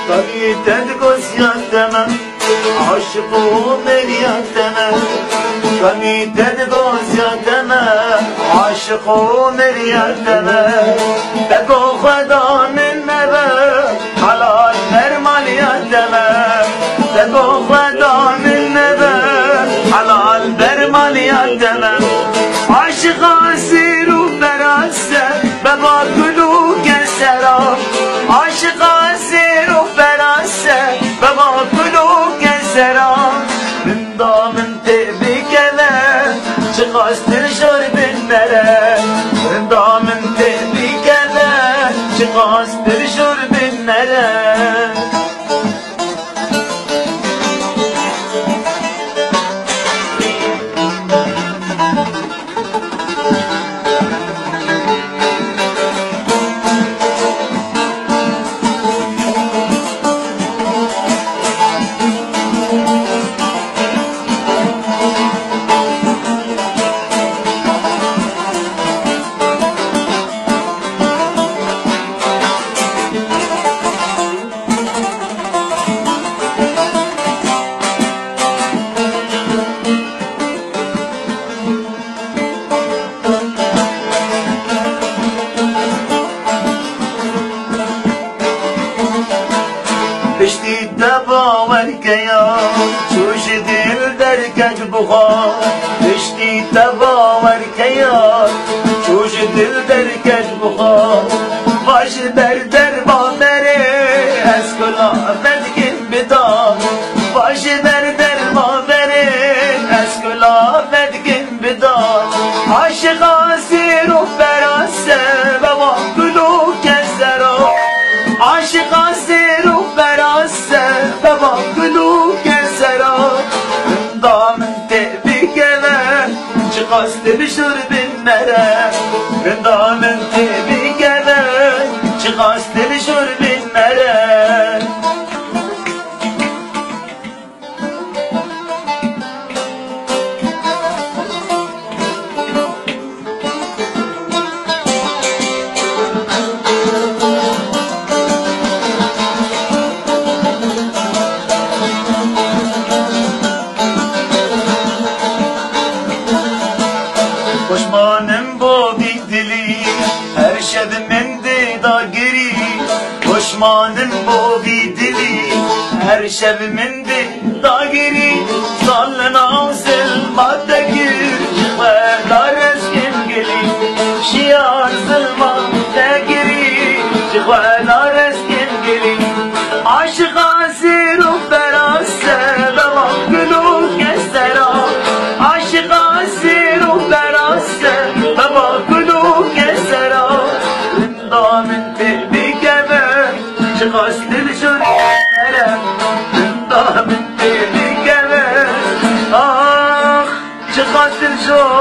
طبيعي تدقس يدمه عاشق ومريتمه طبيعي تدقس يدمه عاشق ومريتمه بگو خدا من نبه حلال برمال یدمه بگو خدا من نبه حلال برمال یدمه عاشق اسیر و برسته ببا کلوک سرا عاشق اسیر و برسته ببا کلوک سرا من دامن تبی کنه چه خواستر شور بنره من دامن تبی کنه چه خواستر شور بنره پشتی تباور کیا چوش دل در کج بخار پشتی تباور کیا چوش دل در کج بخار باش در با بره از کلا بدگین بدار باش در با بره از کلا بدگین بدار عاشق اسیر و براسته و با کلوک سرا عاشق اسیر و براسته بابا کلوک سرا من دامن تبی کنه چه قاسته بشور بنره من دامن تبی کنه چه قاسته بشور بنره خوشمانم با بی دلی هر شب من دیدار گری خوشمانم با بی دلی هر شب من دیدار گری سال نازل مادگیر چخوردار از کم گلی شیار ظلمان دگری چخوردار از کم گلی عاشق اسیر و براسته بابا کلوک سرا عاشق اسیر و براسته بابا کلوک سرا من دامن تبی کنه چه خواستر شور بنره من دامن تبی کنه آخ چه خواستر شور